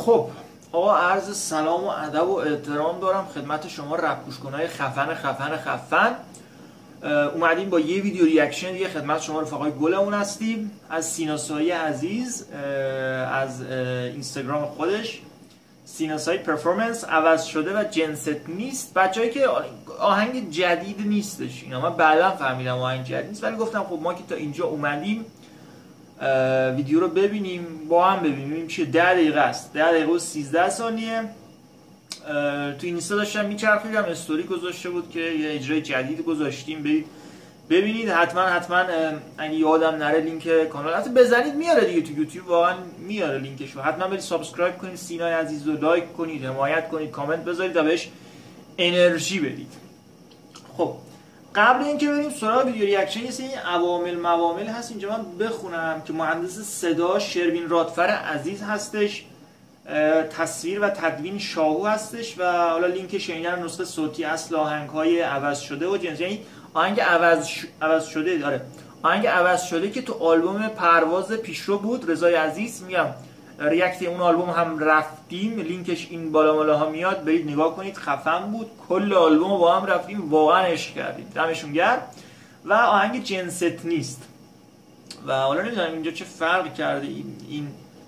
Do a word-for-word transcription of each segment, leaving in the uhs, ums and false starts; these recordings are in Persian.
خب آقا عرض سلام و ادب و احترام دارم خدمت شما رپ گوشکنای خفن خفن خفن. اومدیم با یه ویدیو ریاکشن دیگه خدمت شما رفقای گلمون هستیم از سینا سایی عزیز از اینستاگرام خودش. سینا سایی پرفورمنس عوض شده و جنست نیست. بچه‌ای که آهنگ جدید نیستش، اینا من بعدا فهمیدم آهنگ جدید نیست، ولی گفتم خب ما که تا اینجا اومدیم ویدیو رو ببینیم با هم ببینیم چیه. ده دقیقه است، ده دقیقه و سیزده ثانیه. تو اینستا داشتم میچرخیدم، استوری گذاشته بود که یه اجرای جدید گذاشتیم، برید ببینید حتما. حتما اگه یادم نره لینک کانال حتی بزنید میاره دیگه، تو یوتیوب واقعا میاره لینکشو. حتما برید سابسکرایب کنید سینای عزیز رو، لایک کنید، حمایت کنید، کامنت بذارید و بهش انرژی بدید. خب قبل اینکه بریم سراغ ویدیو ریاکشن یه سری عوامل موامل هست اینجا من بخونم که مهندس صدا شروین رادفر عزیز هستش، تصویر و تدوین شاهو هستش و حالا لینک شنیدن نسخه صوتی اصل آهنگ‌های عوض شده و جنس، یعنی آهنگ عوض ش... عوض شده داره آهنگ عوض شده که تو آلبوم پرواز پیشرو بود رضای عزیز. میگم ریاکت اون آلبوم هم رفتیم، لینکش این بالا مالا ها میاد، برید نگاه کنید، خفن بود. کل آلبوم رو با هم رفتیم، واقعا عشق کردیم، دمشون گرم. و آهنگ جنست نیست و حالا نمیدونم اینجا چه فرق کرده این, این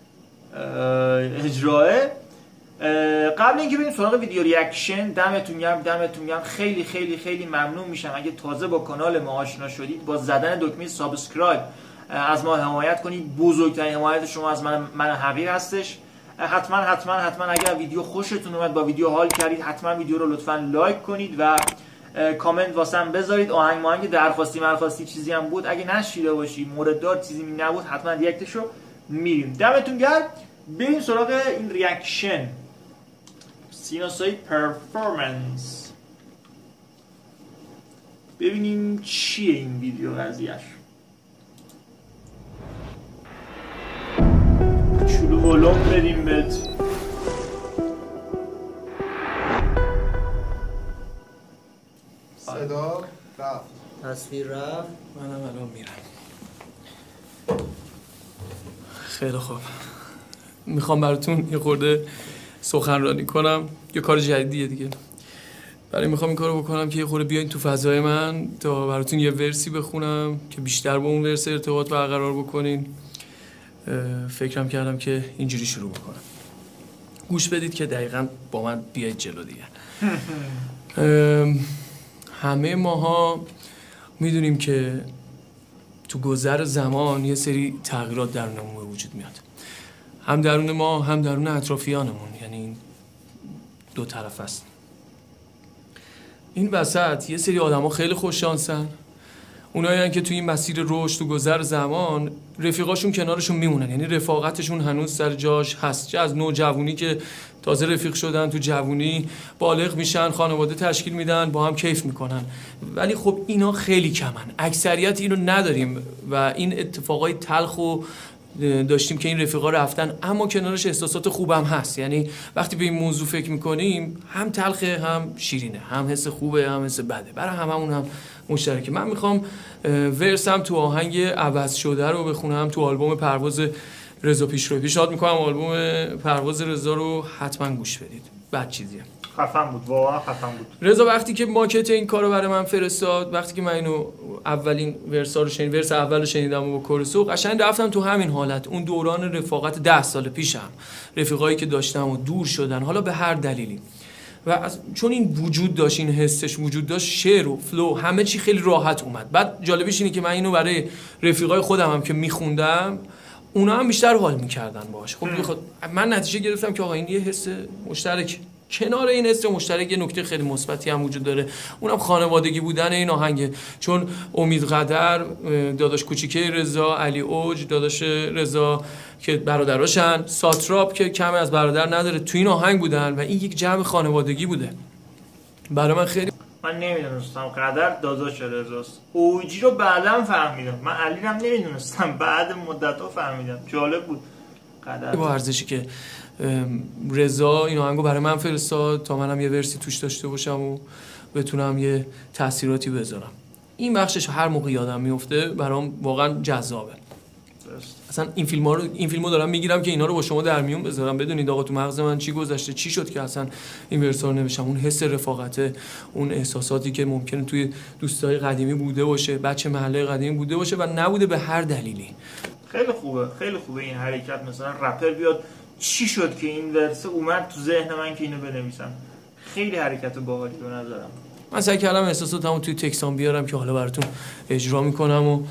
اجراه. قبل اینکه بریم سراغ ویدیو ریاکشن دمتون گرم دمتون گرم خیلی خیلی خیلی ممنون میشم اگه تازه با کانال ما آشنا شدید با زدن دکمه سابسکرایب از ما حمایت کنید. بزرگترین حمایت شما از من من حقیر هستش. حتما حتما حتما اگر ویدیو خوشتون اومد، با ویدیو حال کردید، حتما ویدیو رو لطفا لایک کنید و کامنت واسم بذارید. آهنگ ماهنگ درخواستی مرخواستی چیزی هم بود اگه نشیده باشی، مورد دار چیزی نبود، حتما ریاکتشو میریم. دمتون گرم. بریم سراغ این ریاکشن. سینا سایی پرفورمنس، ببینیم چیه این ویدیو قضیهش. چلو ولوم بدیم بهت. صدا رفت، تصویر رفت، منم الان میرم. خیلی خوب، میخوام براتون یه خورده سخنرانی کنم، یه کار جدیدیه دیگه. برای میخوام این کارو بکنم که یه خورده بیاین تو فضای من تا براتون یه ورسی بخونم که بیشتر با اون ورس ارتباط برقرار بکنین. فکرم کردم که اینجوری شروع بکنم. گوش بدید که دقیقاً با من بیاید جلو دیگه. همه ماها میدونیم که تو گذر زمان یه سری تغییرات درونمون به وجود میاد، هم درون ما هم درون اطرافیانمون، یعنی این دو طرف است. این وسط یه سری آدم ها خیلی خوش شانسن، اونایی که تو این مسیر رشد تو گذر زمان رفیقاشون کنارشون میمونن، یعنی رفاقتشون هنوز سر جاش هست، چه از نوجوانی که تازه رفیق شدن، تو جوونی بالغ میشن، خانواده تشکیل میدن، با هم کیف میکنن. ولی خب اینا خیلی کمن، اکثریت اینو نداریم و این اتفاقای تلخو داشتیم که این رفیقا رفتن، اما کنارش احساسات خوبم هست. یعنی وقتی به این موضوع فکر میکنیم هم تلخه هم شیرینه، هم حس خوبه هم حس بده، برای هممون هم مشترکه. من میخوام ورسم تو آهنگ عوض شده رو بخونم تو آلبوم پرواز رضا پیشرو. پیشنهاد میکنم آلبوم پرواز رضا رو حتما گوش بدید، بد چیزیه، خفن بود، واقعا خفن بود. رضا وقتی که ماکت این کارو برای من فرستاد، وقتی که من اینو اولین ورسا رو شنیدم، ورس اول رو شنیدم و با کورسو قشنگ رفتم تو همین حالت، اون دوران رفاقت ده سال پیشم، رفیقایی که داشتم و دور شدن حالا به هر دلیلی، و از چون این وجود داشت، این حسش وجود داشت، شعر و فلو همه چی خیلی راحت اومد. بعد جالبش اینه که من اینو برای رفیقای خودم هم که میخوندم، اونا هم بیشتر حال میکردن باهاش. خب بخاطر من نتیجه گرفتم که آقا این یه حس مشترک، کنار این حس مشترک یه نکته خیلی مثبتی هم وجود داره، اونم خانوادگی بودن این آهنگه. چون امید قدر، داداش کوچیکه رضا، علی اوج داداش رضا که برادراشن، ساتراپ که کم از برادر نداره، تو این آهنگ بودن و این یک جمع خانوادگی بوده. برای من خیلی من نمیدونستم قدر داداش رضاست. اوجی رو بعداً فهمیدم، من علی رو هم نمیدونستم، بعد مدت‌ها فهمیدم. جالب بود. قدر با ارزشی که رضا این آهنگو برای من فرستاد تا منم یه ورسی توش داشته باشم و بتونم یه تاثیراتی بذارم. این بخشش هر موقع یادم میفته برام واقعا جذابه. اصلا این فیلم‌ها رو این فیلمو دارم میگیرم که اینا رو با شما در میون بذارم، بدونید آقا تو مغز من چی گذشته، چی شد که اصلا این ورسا رو نوشتم. اون حس رفاقته، اون احساساتی که ممکنه توی دوستای قدیمی بوده باشه، بچه محله قدیمی بوده باشه و نبوده به هر دلیلی. خیلی خوبه، خیلی خوبه این حرکت. مثلا رپر بیاد چی شد که این ورس اومد تو ذهن من که اینو بنویسم. خیلی حرکت باحالی به نظرم. من سعی کردم احساساتمو توی تکستام بیارم که حالا براتون اجرا میکنم و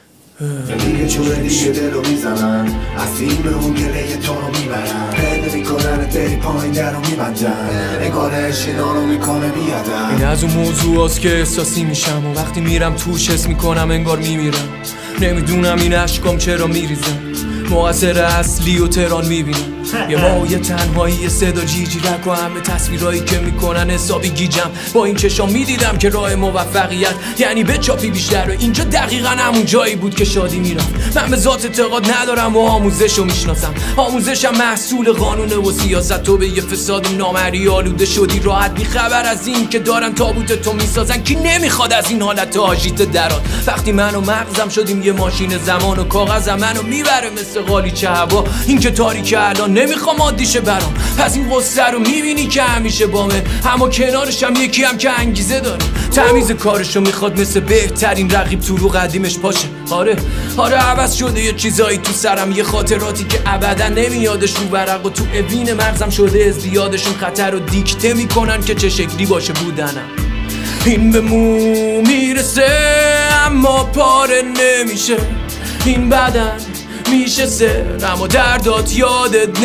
دیگه چونه دیگه دلو میزنن از فیلم اون گله تو رو میبرن پیدا میکنن بری پایین در رو میبندن نگارش اینا رو میکنه بیادم. این از اون موضوع هست که احساسی میشم و وقتی میرم توش حس میکنم انگار میمیرم. نمیدونم این عشقام چرا میریزم، مؤثر اصلی و تهران میبینم. یه مایه تنهایی صدا جیجیرک و همه تصویرایی که میکنن حسابی گیجم. با این چشام میدیدم که راه موفقیت یعنی به چاپی بیشتر و اینجا دقیقا همون جایی بود که شادی میرفت. من به ذات اعتقاد ندارم و آموزشو میشناسم. آموزشم محصول قانون و سیاست. تو به یه فساد نامری آلوده شدی راحت بی خبر از این که دارن تابوت تو میسازن. کی نمیخواد از این حالت آژیت درات؟ وقتی من و مغزم شدیم یه ماشین زمان و کاغذم منو میبره مثل قالیچه هوا. این که تاریک الان نمیخوام عادیشه برام، پس این قصه رو میبینی که همیشه بامه، اما کنارش هم یکی هم که انگیزه داره. تمیز کارشو میخواد مثل بهترین رقیب تو رو قدیمش باشه. آره آره عوض شده یه چیزایی تو سرم، یه خاطراتی که ابدا نمیادش رو ورق و تو اوین مغزم شده ازدیادشون خطر رو دیکته میکنن که چه شکلی باشه بودنم. این به مو میرسه اما پاره نمیشه، این بدن میشه سر اما دردات یادت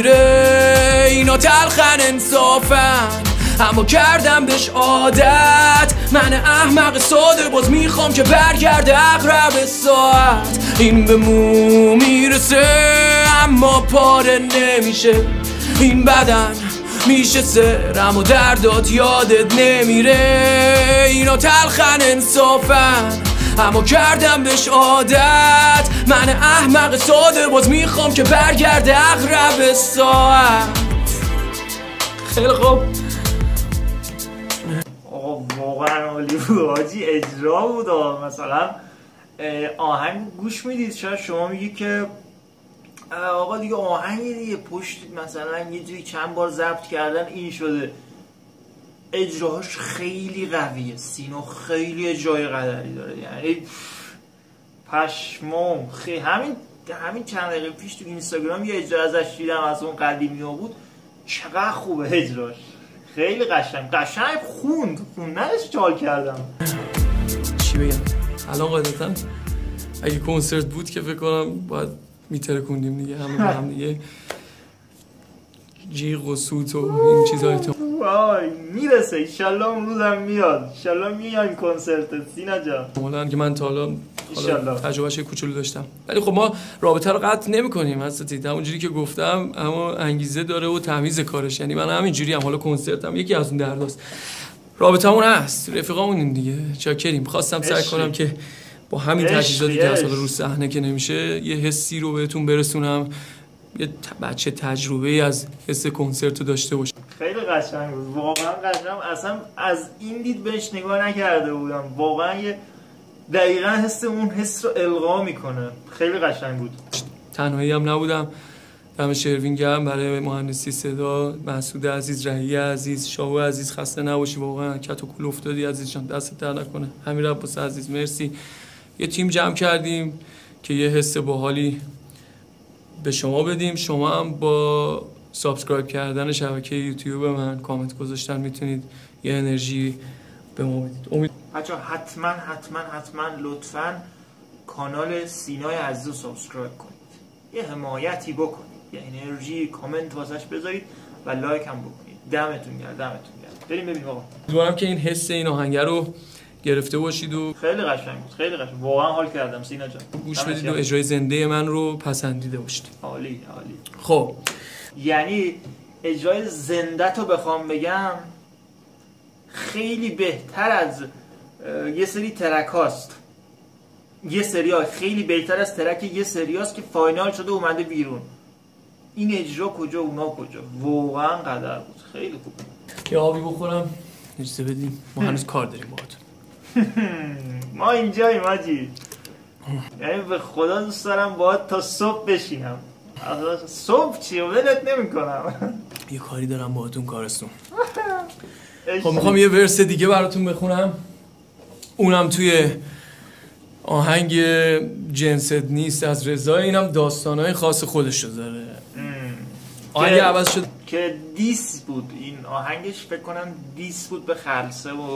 نمیره. اینا تلخن انصافن اما کردم بهش عادت. من احمق ساده باز میخوام که برگرده عقرب ساعت. این به مو میرسه اما پاره نمیشه، این بدن میشه سر اما دردات یادت نمیره. اینا تلخن انصافن اما کردم بهش عادت. من احمق ساده باز میخوام که برگرده عقرب ساعت. خیلی خوب آقا واقعا عالی بود حاجی، اجرا بود. مثلا آهنگ گوش میدید شاید شما میگی که آقا دیگه آهنگ دیگه پشت مثلا یه جوری چند بار ضبط کردن این شده. اجراهاش خیلی قویه، سینا خیلی اجرای قدری داره، یعنی پشمام. خیلی همین همین چند دقیقه پیش تو اینستاگرام یه اجرا ازش دیدم از اون قدیمی‌ها بود، چقدر خوبه اجراش، خیلی قشنگ قشنگ خوند خوندنش چال کردم. چی بگم الان قاعدتا اگه کنسرت بود که فکر کنم باید میترکوندیم دیگه همه با هم دیگه، جیغ و سوت و این چیزهای تو وای میرسه. ایشالله اون روزم میاد، ایشالله میایم کنسرت سینا جان. مولا که من تا حالا تجربهش کوچولو داشتم، ولی خب ما رابطه رو قطع نمی‌کنیم حضرتی، همونجوری که گفتم، اما انگیزه داره و تمیز کارش. یعنی من همینجوری هم حالا کنسرتم یکی از اون درداست، رابطه‌مون هست، رفیقامونیم دیگه، چاکریم. خواستم سعی کنم که با همین تجهیزاتی که اصلا رو صحنه که نمیشه یه حسی رو بهتون برسونم، یه بچه تجربه ای از حس کنسرت رو داشته باشه. خیلی قشنگ بود، واقعا قشنگ. اصلا از این دید بهش نگاه نکرده بودم، واقعا یه دقیقا حس اون حس رو القا میکنه. خیلی قشنگ بود. تنهایی هم نبودم، دم شروین گرم برای مهندسی صدا، مسعود عزیز، رهی عزیز، شاهو عزیز، خسته نباشی واقعا، کت و کول افتادی عزیزشان، دست در نکنه. امیر عباس عزیز مرسی. یه تیم جمع کردیم که یه حس باحالی به شما بدیم. شما هم با سابسکرایب کردن شبکه یوتیوب من، کامنت گذاشتن میتونید یه انرژی به ما بدید. امید بچه‌ها حتما حتما حتما لطفاً کانال سینای عزیز رو سابسکرایب کنید، یه حمایتی بکنید، یه انرژی کامنت واسش بذارید و لایک هم بکنید. دمتون گرم، دمتون گرم. بریم ببینیم آقا. امیدوارم که این حس این آهنگ رو گرفته باشید و خیلی قشنگ بود، خیلی قشنگ، واقعا حال کردم سینا جان. گوش بدید و اجرای زنده من رو پسندیده باشید. عالی عالی. خب یعنی اجرای زنده تو بخوام بگم خیلی بهتر از یه سری ترک هاست، یه سری ها خیلی بهتر از ترک یه سری هاست که فاینال شده اومده بیرون. این اجرا کجا اونا کجا، واقعا قدر بود، خیلی خوب. یه آبی بخورم اجازه بدیم، ما هنوز کار داریم باهاتون. ما اینجاییم حاجی. یعنی به خدا دوست دارم باید تا صبح بشینم. صبح چی ولت نمی‌کنم. یه کاری دارم باهاتون کارستون. خب میخوام یه ورس دیگه براتون بخونم، اونم توی آهنگ جنست نیست از رضا. اینم داستانهای خاص خودش رو داره. آهنگ عوض شد که دیس بود این آهنگش، فکر کنم دیس بود به خلصه و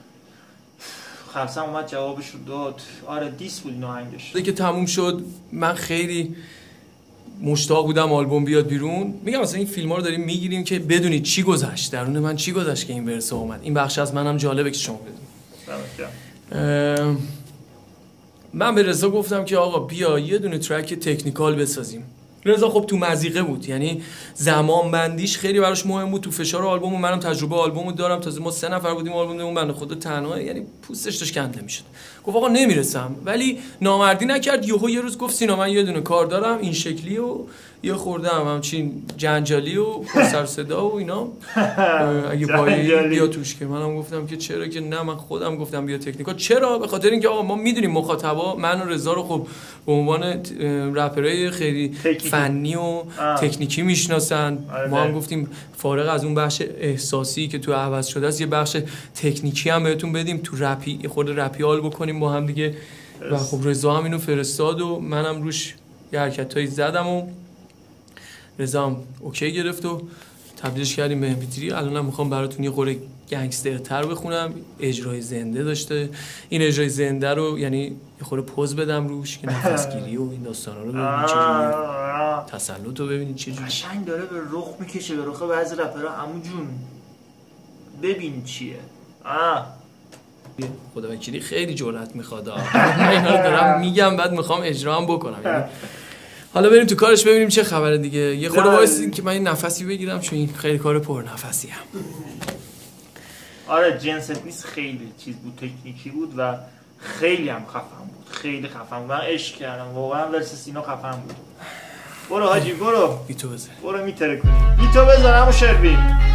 خلصه اومد جوابش رو داد. آره دیس بود این آهنگش. که تموم شد من خیلی مشتاق بودم آلبوم بیاد بیرون. میگم مثلا این فیلم‌ها رو داریم میگیریم که بدونید چی گذشت، درون من چی گذشت که این ورس اومد. این بخش از منم جالبه که شما بدونید. من به رضا گفتم که آقا بیا یه دونه ترک تکنیکال بسازیم. رضا خب تو مزیقه بود، یعنی زمان بندیش خیلی براش مهم بود. تو فشار آلبوم منم تجربه آلبومو دارم، تازه ما سه نفر بودیم آلبوممون، بنده خدا تنها، یعنی پوستش داشت کنده میشد. گفت آقا نمیرسم، ولی نامردی نکرد. یهو یه روز گفت سینا من یه دونه کار دارم این شکلی و یه خورده هم همچین جنجالی و سر صدا و اینا اگه پایی بیا توش. که منم گفتم که چرا که نه، من خودم گفتم بیا تکنیکال. چرا؟ به خاطر اینکه آقا ما میدونیم مخاطبا من و رضا رو خب به عنوان رپرای خیلی تکنیکی. فنی و آه. تکنیکی میشناسن. ما هم گفتیم فارغ از اون بخش احساسی که تو عوض شده است، یه بخش تکنیکی هم بهتون بدیم، تو رپی یه خورده رپی حال بکنیم با هم دیگه. و خب رضا هم اینو فرستاد و منم روش یه حرکتایی زدم و رضا هم اوکی گرفت و تبدیلش کردیم به ام پی تری. الانم میخوام براتون یه خورده گنگسترتر بخونم. اجرای زنده داشته. این اجرای زنده رو یعنی یه خورده پوز بدم روش که نفسگیری و این داستانا رو ببینید چجوریه، تسلط رو ببینید چجوریه. قشنگ داره به رخ میکشه، به رخ بعضی رپرها. عمو جون ببین چیه. آه خدا وکیلی خیلی جرأت میخواد. من اینا رو دارم میگم بعد میخوام اجرا هم بکنم. یعنی حالا بریم تو کارش ببینیم چه خبره دیگه. یه خورده وایسین که من این نفسی بگیرم چون این خیلی کار پر نفسی هم. آره جنست نیست خیلی چیز بود، تکنیکی بود و خیلی هم خفن بود. خیلی خفن بود. من عشق کردم واقعا. ورس سینا خفن بود. برو حاجی برو بیتو بزن. برو میتره کنی بیتو بزن. همون شروین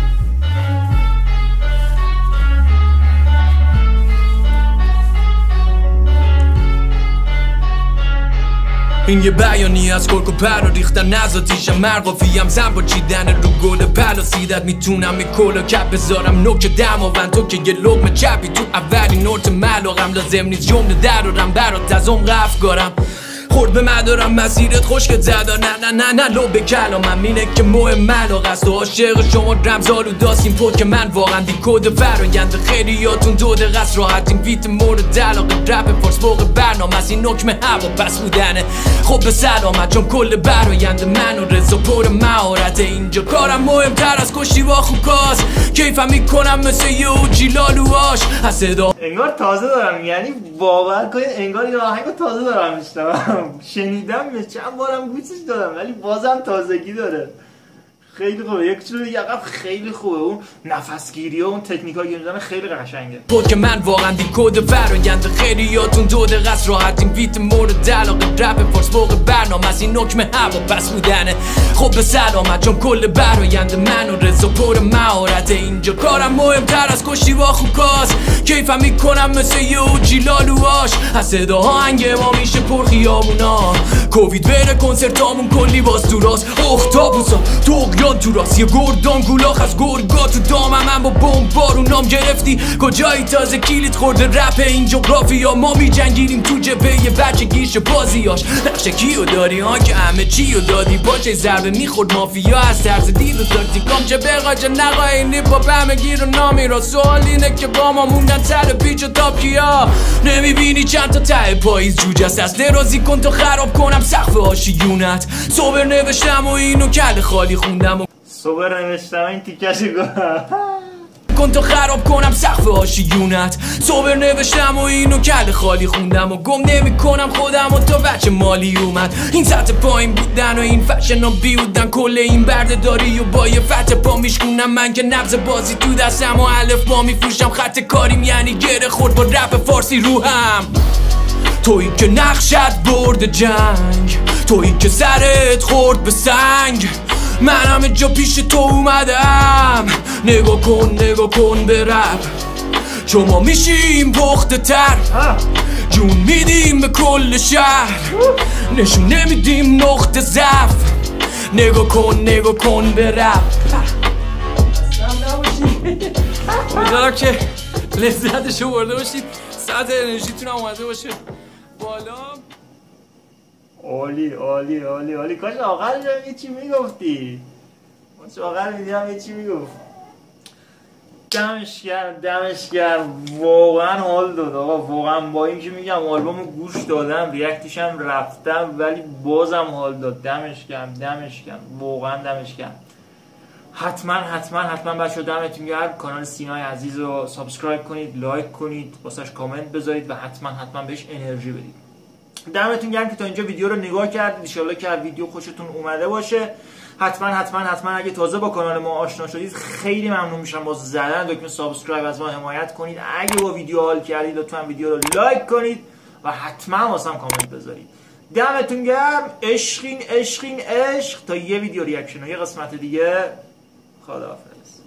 این یه بیانی از کرک و پر و ریختن نزاتیشم مرقافیم زن با چیدن رو گل پل و سیدت میتونم یه کل و کپ بذارم نوک دماوند تو که یه لقمه چپی تو اولی نورت ملاقم لازم نیست جمله درارم برات از عمق افکارم خورد به مدارم مسیرت خشکت زدا نه نه نه نه لو به کلامم اینه که مهم ملاق است و عاشق شما رمزالو داستین پود که من واقعا دی کد فرایند خیلی یاتون دو دقیقه است راحت این بیت مورد علاقه رپ فارس فوق برنامه است این نکمه هوا پس بودنه خب به سلامت چون کل برایند من و رضا پر مهارت اینجا کارم مهمتر از کشتی با خوکاست کیفم میکنم مثل یه اوجی لالوهاش از صدا انگار تازه دارم، یعنی باور کنید انگار این آهنگو تازه دارم میشنوم. شنیدم چند بارم گوشش دادم ولی بازم تازگی داره. خیلی خوبه. یک چیز دیگه عقب خیلی خوبه. اون نفسگیری و اون تکنیکایی که میزنه خیلی قشنگه. بود که من واقعا دی کد فرآیند خیلی یاتون دو دقیقه است راحت این بیت مورد علاقه رپ فارس فوق برنامه است این نکمه هوا پس بودنه خب به سلامت چون کل برایند من و رضا پر مهارت اینجا کارم مهمتر از کشتی با خوکاست کیفم میکنم مثل یه اوجی لالوهاش از صداها هنگ ما میشه پر خیابونا کووید بره کنسرتامون کلی باز تو راست اختابوسا توقیان تو راست یه گردان گولاخ از گرگا تو دامم من با بمب بارونام گرفتی کجایی تازه کلیت خورده رپ این جغرافیا ما میجنگیریم تو جبهه یه بچه گیش بازیاش نقشه کیو داری ها که همه چیو دادی باچه ضربه میخورد مافیا از طرز دید و تاکتیکام چه بقاچه نقاینی با همه گیر و نامی را سوال اینه که با ما موندن سر پیچ و تاب کیا نمیبینی چند تا ته پاییز جوجه است از درازی کن تا خراب کنم سقف آشیونت صبر نوشتم و اینو کل خالی خوندم و صبر نوشتم این تیکشی کن تا خراب کنم سقف آشیونت صبر نوشتم و اینو کل خالی خوندم و گم نمی کنم خودم و تا بچه مالی اومد این سطح پایین بودن و این فشن ها بیودن کل این برده داری و با یه فتح پا میشکنم من که نبض بازی تو دستم و الف با میفروشم خط کاریم یعنی گره خورد با رپ فارسی روحم تویی که نقشت برد جنگ تویی که سرت خورد به سنگ من همه جا پیش تو اومدم نگاه کن نگاه کن به رپ شما میشیم پخته تر جون میدیم به کل شهر نشون نمیدیم نقطه ضعف نگاه کن نگاه کن به رپ امیدوارم که لذتشو برده باشید سطح انرژیتون هم اومده باشه بالا عالی عالی عالی عالی کاش آخرش هم یه چی میگفتی کاش آخر میدیم یه چی میگفت دمش گرم دمش گرم واقعا حال داد آقا واقعا با این که میگم آلبومو گوش دادم ریاکتش هم رفتم ولی بازم حال داد دمش گرم دمش گرم واقعا دمش گرم حتما حتما حتما بچه‌ها دمتون گرم کانال سینای عزیز رو سابسکرایب کنید لایک کنید واسش کامنت بذارید و حتما حتما بهش انرژی بدید دمتون گرم که تا اینجا ویدیو رو نگاه کردید ان شاءالله که ویدیو خوشتون اومده باشه حتما حتما حتما اگه تازه با کانال ما آشنا شدید خیلی ممنون میشم با زدن دکمه سابسکرایب از ما حمایت کنید اگه با ویدیو حال کردید لطفا ویدیو رو لایک کنید و حتما واسم کامنت بذارید دمتون گرم عشقین عشقین عشق تا یه ویدیو ریاکشن و یه قسمت دیگه خداحافظ